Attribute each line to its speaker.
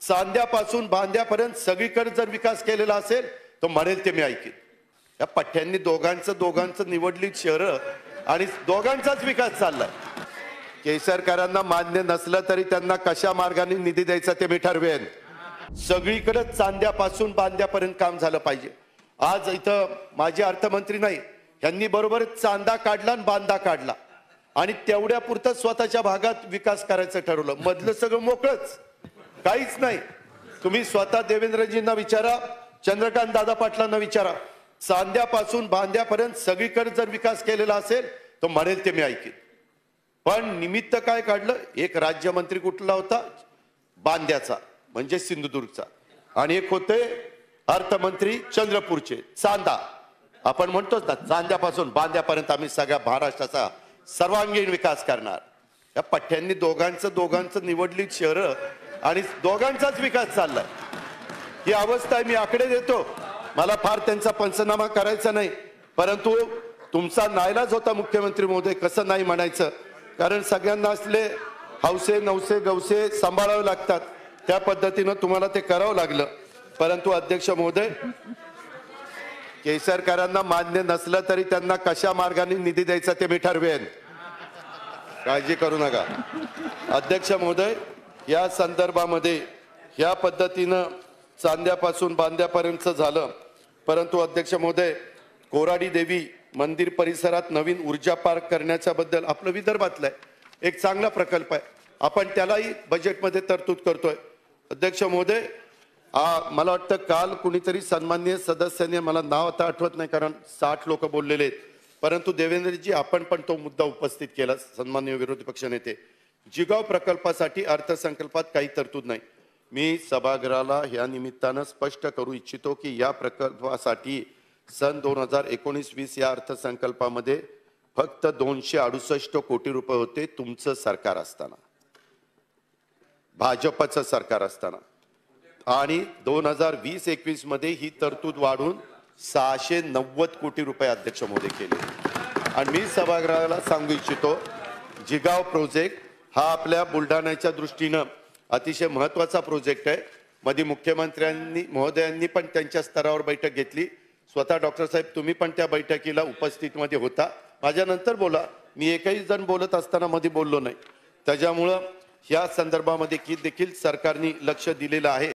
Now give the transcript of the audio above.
Speaker 1: चांद्यापासून बांद्यापर्यंत सगळीकडे जर विकास केलेला असेल तर म्हणेल ते मी ऐकेन। या पठ्ठ्यांनी दोघांचं निवडली शहरं आणि दोघांचाच विकास चाललाय। केसरकरांना मान्य नसलं तरी त्यांना कशा मार्गाने निधी द्यायचा ते मी ठरवेन। सगळीकडे चांद्यापासून बांद्यापर्यंत काम झालं पाहिजे। आज इथं माझे अर्थमंत्री नाही, यांनी बरोबर चांदा काढला आणि बांदा काढला आणि तेवढ्या पुरतं स्वतःच्या भागात विकास करायचं ठरवलं। मधलं सगळं मोकळच, काहीच नाही। तुम्ही स्वतः देवेंद्रजींना विचारा, चंद्रकांत दादा पाटलांना विचारा, चांद्यापासून बांद्यापर्यंत सगळीकडे जर विकास केलेला असेल तर म्हणेल ते मी ऐकेन। पण निमित्त काय काढलं? एक राज्यमंत्री कुठला होता? बांद्याचा म्हणजे सिंधुदुर्गचा, आणि एक होते अर्थमंत्री चंद्रपूरचे चांदा। आपण म्हणतोच ना, चांद्यापासून बांद्यापर्यंत आम्ही सगळ्या महाराष्ट्राचा सर्वांगीण विकास करणार। या पठ्ठ्यांनी दोघांचं निवडली शहरं आणि दोघांचाच विकास चाललाय। ही अवस्था आहे। मी आकडे देतो, मला फार त्यांचा पंचनामा करायचा नाही, परंतु तुमचा नाईलाज होता मुख्यमंत्री महोदय, कसं नाही म्हणायचं, कारण सगळ्यांना असले हौसे नवसे गवसे सांभाळावे लागतात, त्या पद्धतीनं तुम्हाला ते करावं लागलं। परंतु अध्यक्ष महोदय, केसरकरांना मान्य नसलं तरी त्यांना कशा मार्गाने निधी द्यायचा ते मी ठरवेन, काळजी करू नका। अध्यक्ष महोदय, या संदर्भामध्ये या पद्धतीनं चांद्यापासून बांद्यापर्यंत झालं। परंतु अध्यक्ष महोदय, कोराडी देवी मंदिर परिसरात नवीन ऊर्जा पार्क करण्याच्या बद्दल आपलं विदर्भातलं आहे, एक चांगला प्रकल्प आहे, आपण त्यालाही बजेटमध्ये तरतूद करतोय। अध्यक्ष महोदय, मला वाटतं काल कुणीतरी सन्माननीय सदस्यांनी, मला नाव आता आठवत नाही कारण 60 लोक बोललेले आहेत, परंतु देवेंद्रजी आपण पण तो मुद्दा उपस्थित केला, सन्माननीय विरोधी पक्षनेते, जिगाव प्रकल्पासाठी अर्थसंकल्पात काही तरतूद नाही। मी सभागृहाला या निमित्तानं स्पष्ट करू इच्छितो की या प्रकल्पासाठी सन 2019-20 या अर्थसंकल्पामध्ये फक्त 268 कोटी रुपये होते, तुमचं सरकार असताना, भाजपचं सरकार असताना, आणि 2020-21 मध्ये ही तरतूद वाढून 690 कोटी रुपये अध्यक्ष महोदय केले। आणि मी सभागृहाला सांगू इच्छितो, जिगाव प्रोजेक्ट हा आपल्या बुलढाण्याच्या दृष्टीनं अतिशय महत्त्वाचा प्रोजेक्ट आहे। मध्ये मुख्यमंत्र्यांनी महोदयांनी पण त्यांच्या स्तरावर बैठक घेतली, स्वतः डॉक्टर साहेब तुम्ही पण त्या बैठकीला उपस्थित मध्ये होता, माझ्यानंतर बोला, मी एकही जण बोलत असताना मध्ये बोललो नाही। त्याच्यामुळं या संदर्भामध्ये की देखील सरकारने लक्ष दिलेलं आहे।